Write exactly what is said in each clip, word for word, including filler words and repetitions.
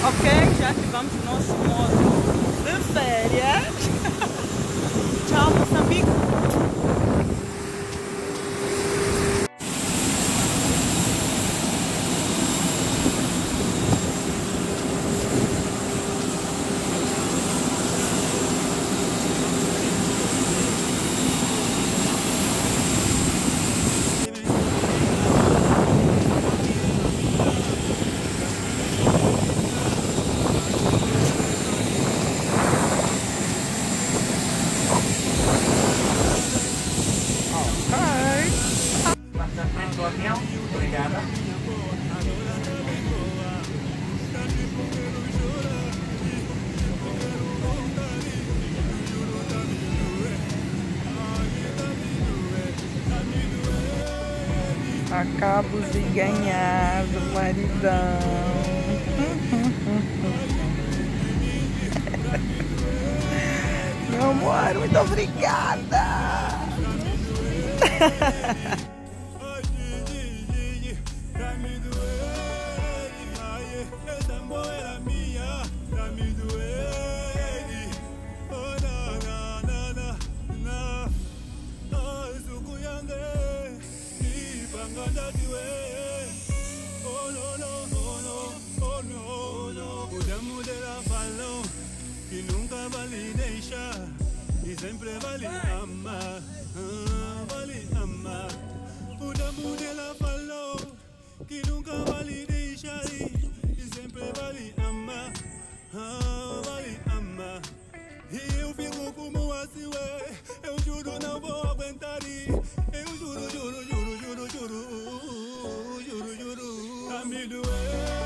Ok, já ativamos o nosso modo de férias. Tchau, Moçambique. Obrigada. Acabo de ganhar do maridão. Meu amor, muito obrigada. Que nunca vale deixar e sempre vale amar, ah, vale amar. O damo dela falou que nunca vale deixar e sempre vale amar, ah, vale amar. E eu fico como assim, ué, eu juro não vou aguentar. Eu juro, juro, juro, juro, juro, juro, juro, tá me doer.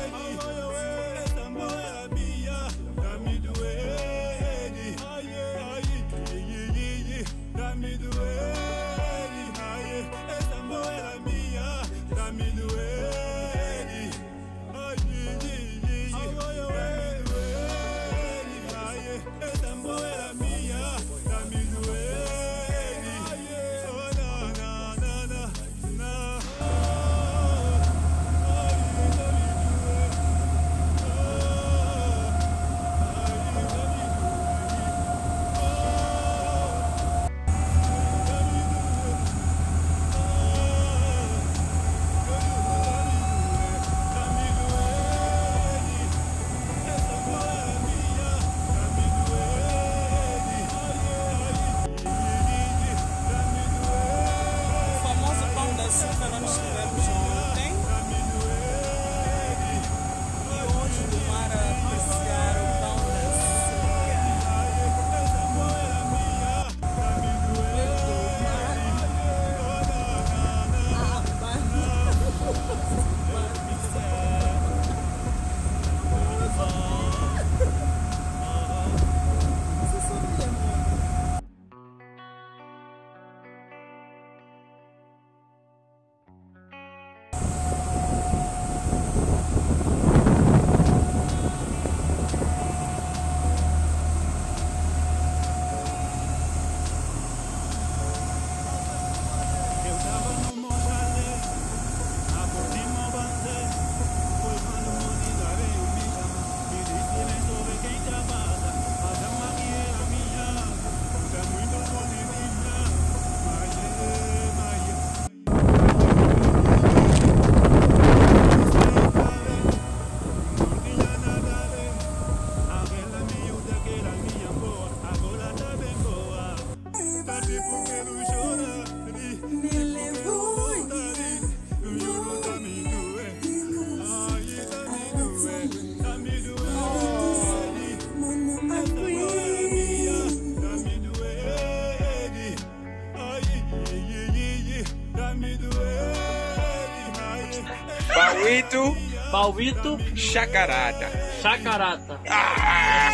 Pauito, Pauito, Chacarata. Chacarata. Ah!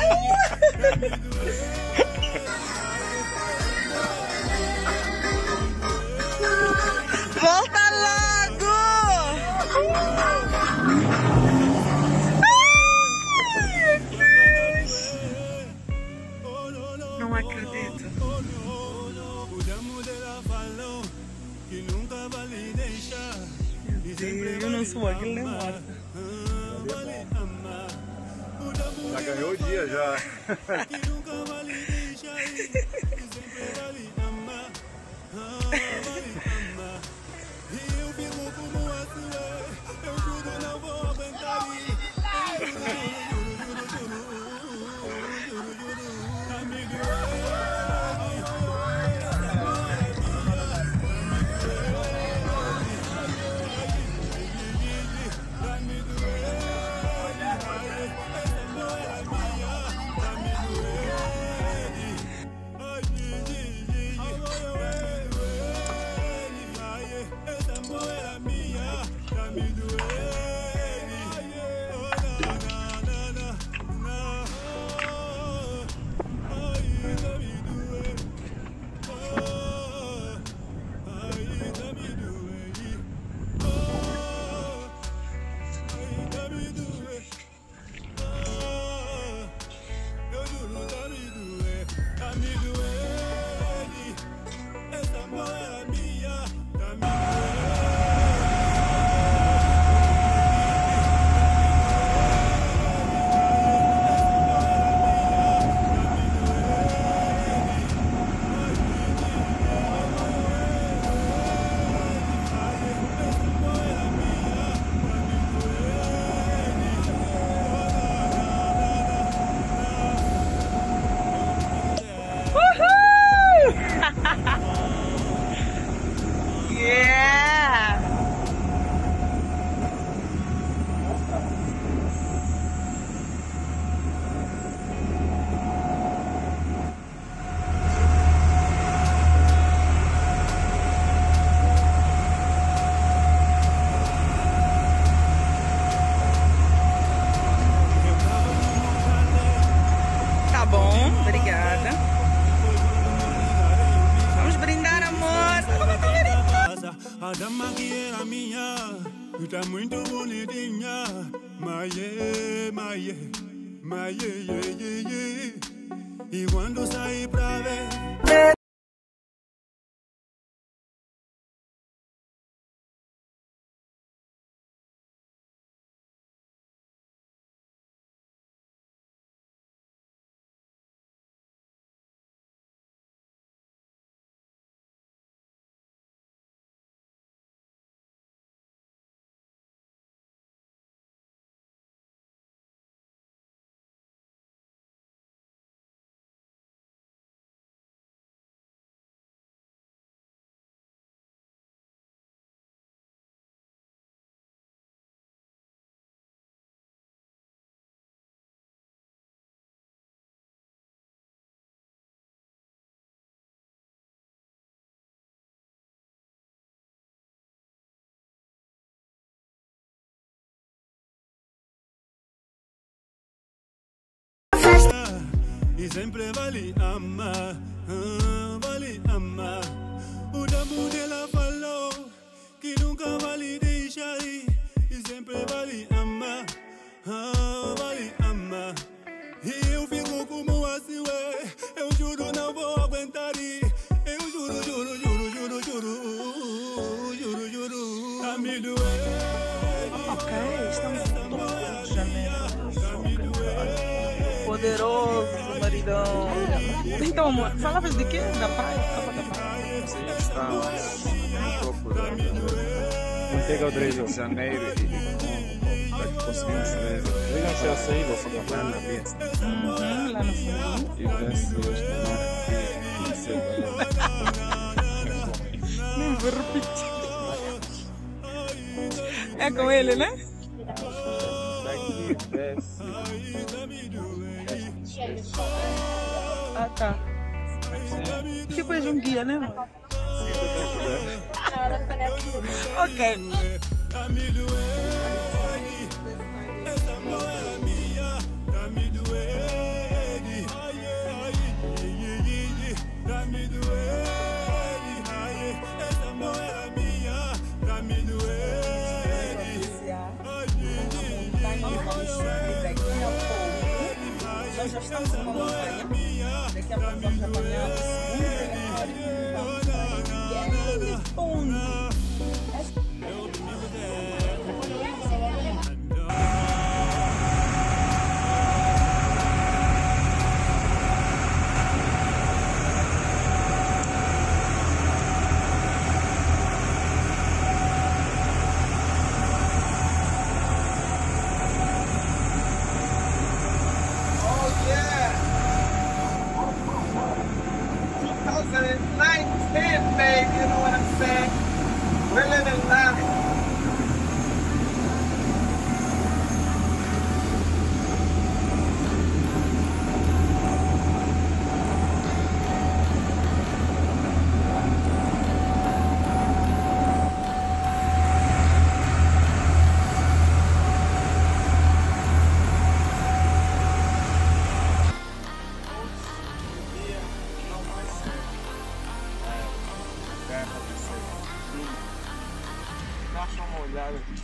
Volta logo! Não acredito. Eu não sou aquele nem morta. Bom dia já. Que nunca vale deixar ir, que sempre vale amar. Vale amar. E eu fico como assim, eu juro não vou aguentar ir. A dama que era minha, tu tá muito bonitinha. Maie, maie, maie, ye, ye, ye. E quando saí pra ver. E sempre vale amar, ah, vale amar. O tabu dela falou que nunca vale deixar ir. E sempre vale amar, ah, vale amar. E eu fico como assim, ué. Eu juro não vou aguentar ir. Eu juro, juro, juro, juro, juro, juro, juro. A me doer. Ok, estamos no Rio de Janeiro. Poderoso maridão. Então, amor, falavas de quê? Da praia? Capa da praia? Sim, estamos um pouco da Manteiga ao Rio de Janeiro e para que conseguimos ver. Digam-se a saída, se comprar na vista. Uhum, lá no fundo. E ver se eles tomaram aqui. Nem vou repetir. É com ele, né? Daqui, desce. Ah, tá. Tipo és um guia, né? Ok. Nós já estamos em uma montanha, daqui a pouco vamos apanhar o segundo teleférico, que é de fundo.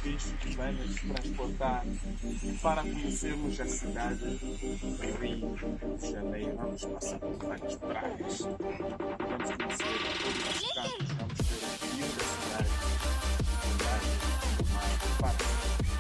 fixe que vai nos transportar para conhecermos a cidade do Rio de Janeiro. Vamos passar por várias praias. Vamos conhecer todos os cantos, vamos ver o rio da cidade, o mar, o mar, o parque.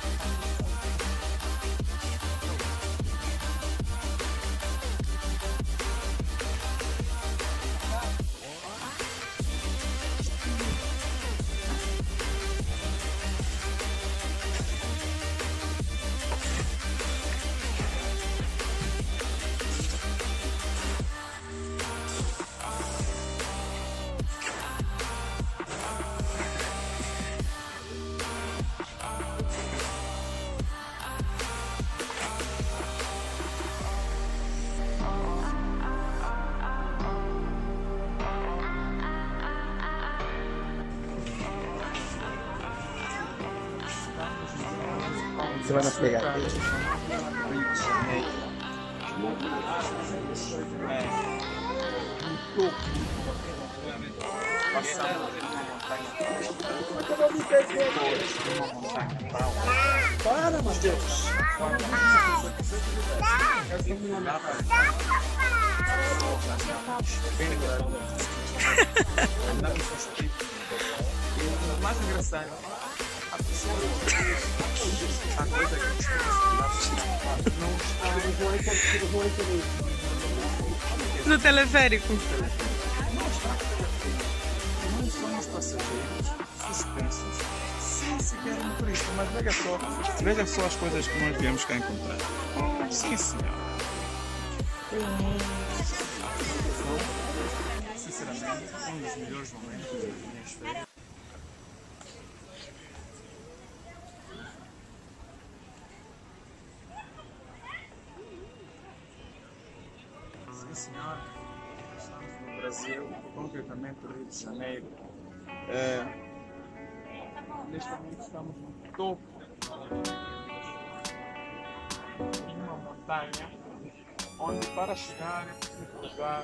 Você vai nas pegadinhas. Rio de Janeiro. É. Um topo. Passamos por uma montanha. Depois de uma montanha para outra. Para, Matheus! O mais engraçado, a pessoa a coisa que não No teleférico. não são os passageiros suspensos, sim, sequer um turista, mas veja só, veja só as coisas que nós viemos cá encontrar. Sim, senhor. Sinceramente, um dos melhores momentos da minha experiência. Sim, senhora. Estamos no Brasil, concretamente no Rio de Janeiro. É, neste momento estamos no topo de uma montanha, onde para chegar nesse lugar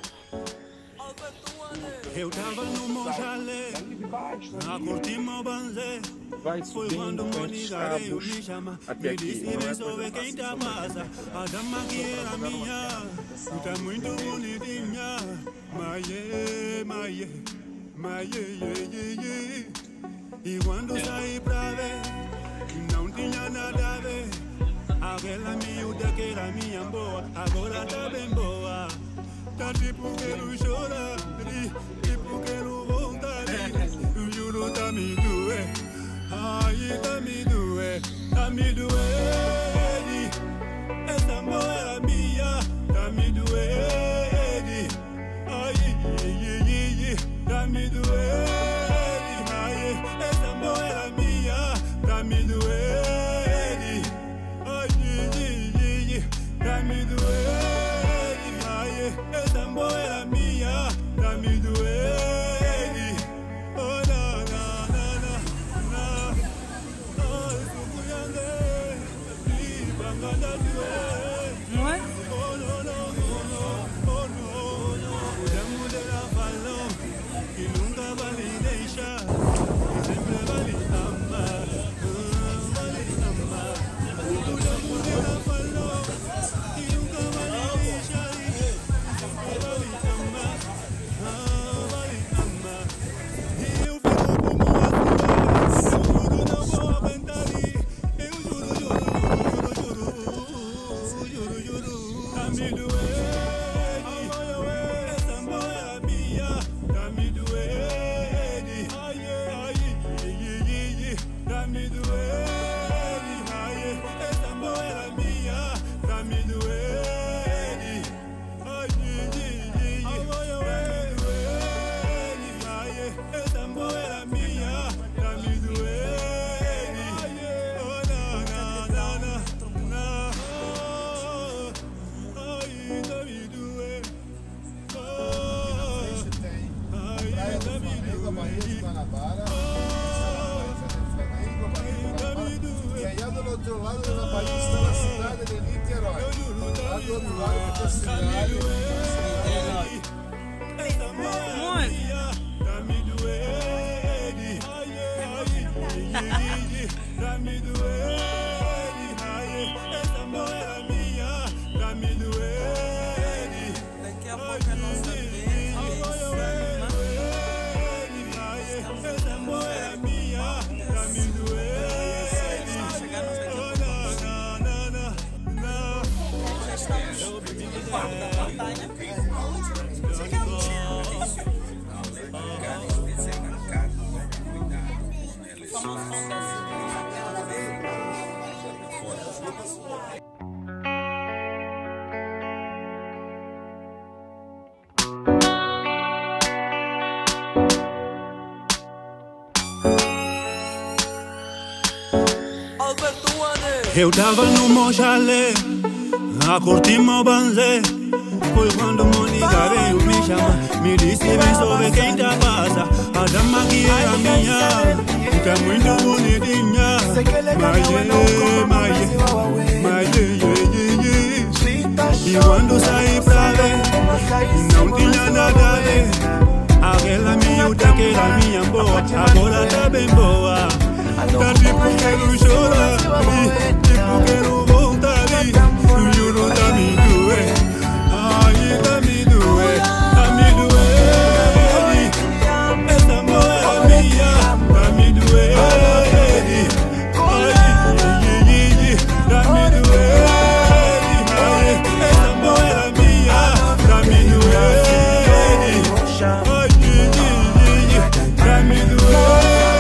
Eu tava no Monjalé, daqui de baixo, a ali, curtir meu banzé. vai Foi subindo quando com o estes ligareio cabos me chama, até me aqui. disse Não é vem coisa sobre quem tá fácil, massa. A dama que era minha, tu tá muito bonitinha. Maiê, maiê, maiê, iê, iê, iê. E quando saí pra ver, não tinha nada a ver. Aquela miúda que era minha boa, agora tá bem boa. Tá tipo quero chorar, tipo quero voltar. O juro tá me doer, ai tá me doer, tá me doer. Essa amor era minha, tá me doer. Ai, tá me doer. Ai, essa amor era minha, tá me doer. Ai, tá me doer. Essa amor era minha, tá me doer. Oh, na, na, na, na, na. Oh, isso cuiandê, e bangada doer. Não é? Oh, no, no, no, oh, no, no. A mulher falou que nunca vai lhe deixar, que sempre vai lhe amar, ah, vai lhe amar. A mulher falou que nunca vai lhe deixar. E aí do outro lado do país está a cidade de Niterói. Lá do outro lado da cidade Amor. Eu tava no meu chalé, a curtir meu banzé. Foi quando o Mônica veio me chamar, me disse vem sobre quem tá passa. A dama que era minha, tá muito bonitinha. Maie, maie, maie, e quando saí pra ver, não tinha nada a ver. Aquela miúda que era minha boa, agora tá bem boa. Tá tipo quero chorar, tipo quero voltar. Juro tá me doer, ai tá me doer, tá me doer. Essa mulher é minha, tá me doer. Ai, tá me doer. Essa mulher é minha, tá me doer. Ai, tá me doer.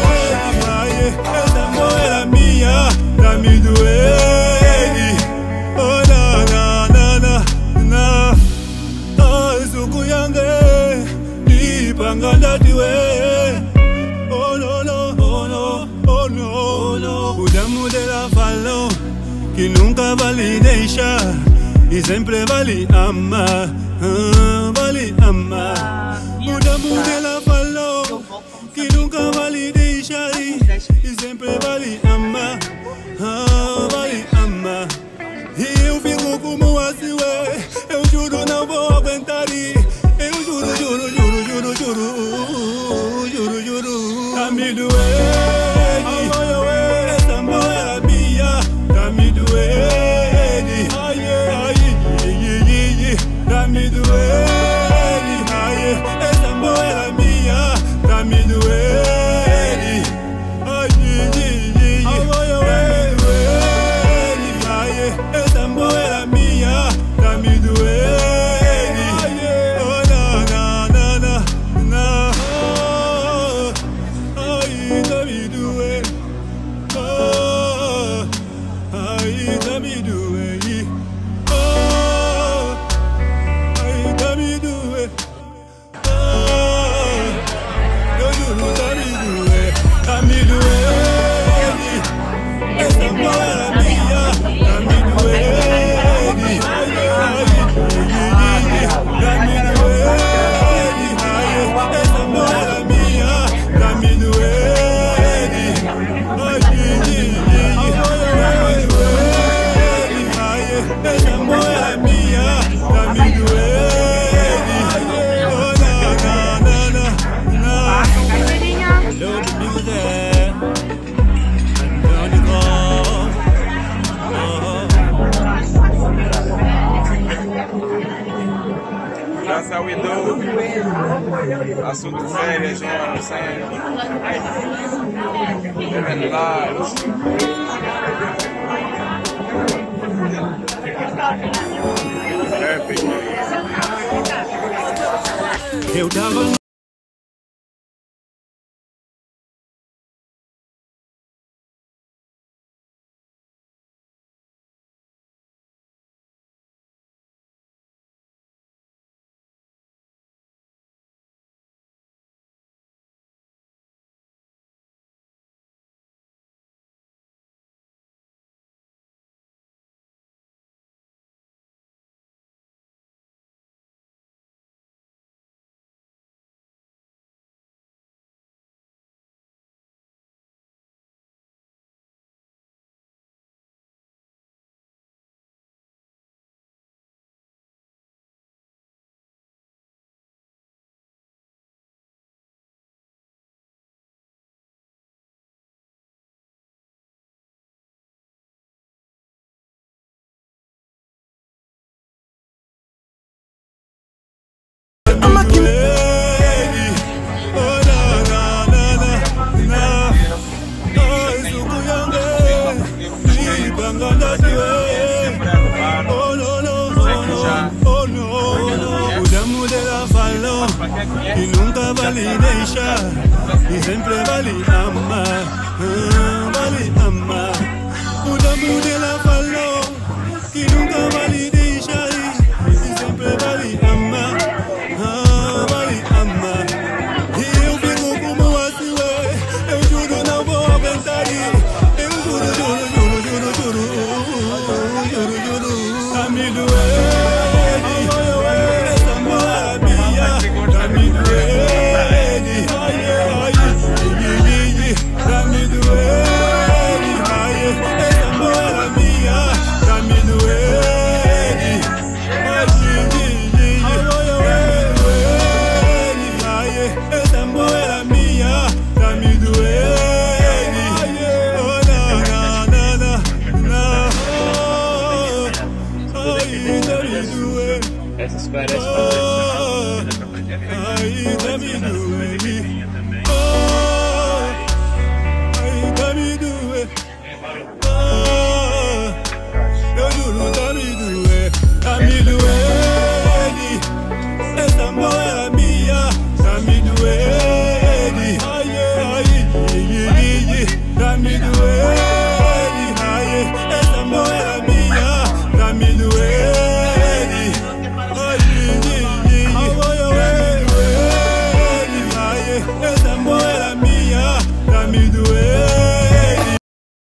Essa mulher é minha, tá me doer. Oh na na na na na. Oh suku yange, di panganda diwe. Oh no no, oh no, oh no, oh no. O damu dela falou que nunca vai lhe deixar e sempre vai lhe amar, ah, vai lhe amar. O damu dela falou que nunca vai lhe deixar e sempre vai lhe amar, ah, vai lhe amar. E eu fico como assim, ué, eu juro não vou aguentar. Eu juro, juro, juro, juro, juro, juro, juro, tá me doer. Essa mulher é minha, tá me doer. Ai, ai, tá me doer. Ai, essa mulher é minha, tá me doer. Essa mulher é minha, tá me doer. Oh na na na na na. Ai tá me doer. Oh, ai tá me doer. Oh, ai tá me doer. Oh, eu juro tá me doer, tá me doer. Essa mulher é minha, tá me doer. Essa mulher é minha, tá me doer. Essa mulher é minha, tá me doer. Oh na na na na na. Hello music, That's how we do. Assunto férias, né? Não sei. Living lives. Perfect. Eu tava e nunca vai lhe deixar e sempre vai lhe amar, ah, vai lhe amar. O damu dela falou Isso parece bastante. Ai, tá me doendo. Ai, tá me doendo. Eu juro, tá me doendo. Tá me doendo. Essa moeda minha tá me doendo. Ai, ai, ai, tá me doendo. Ai, essa moeda minha tá me doendo. Essa moeda minha tá me doendo.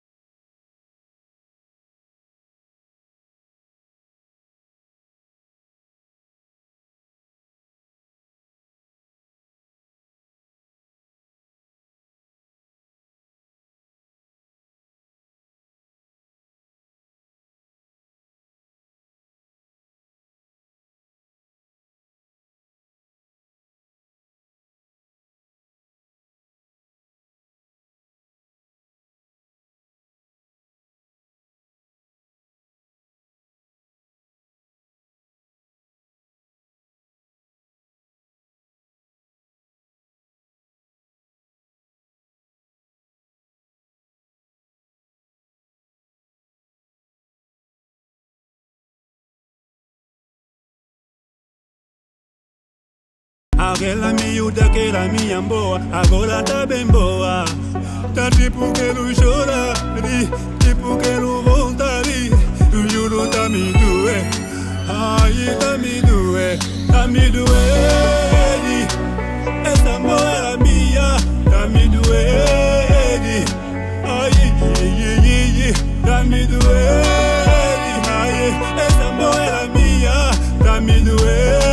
Aquela miúda que era minha boa, agora tá bem boa. Tá tipo quero chorar, tipo quero voltar. Eu juro, tá me doer. Ai, tá me doer, tá me doer. Essa moeda minha tá me doer. Ai, tá me doer. Ai, essa moeda minha tá me doer.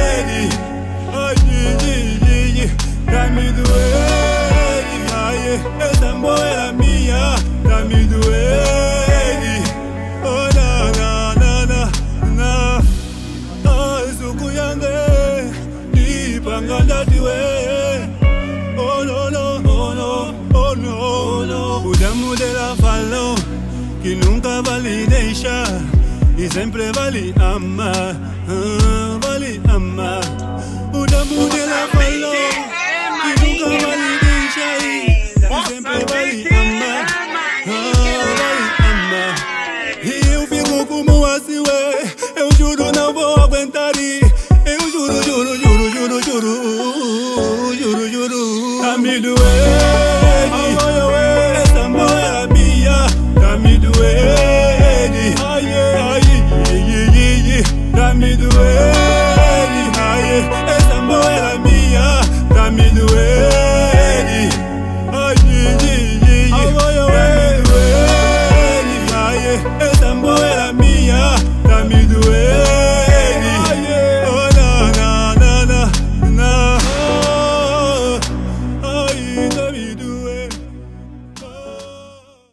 Tá me doendo, ai, essa moeda minha tá me doendo. Oh, na, na, na, na, na. Oh, isso cuyande, di panganda diwe. Oh, no, no, oh, no, oh, no, oh, no. O demo dela falou que nunca vai lhe deixar e sempre vai lhe amar, ah, vai lhe amar. O demo dela falou que nunca vai lhe deixar e sempre vai lhe amar, ah, vai lhe amar. E eu fico como assim, ué, eu juro não vou aguentar. Eu juro, juro, juro, juro, juro, juro, juro. Tá me doendo, essa moeda minha tá me doendo. Ai, ai, ai, tá me doendo. Ai, essa moeda minha tá me doendo. Ai, ai, ai, ai, essa moeda minha tá me doendo.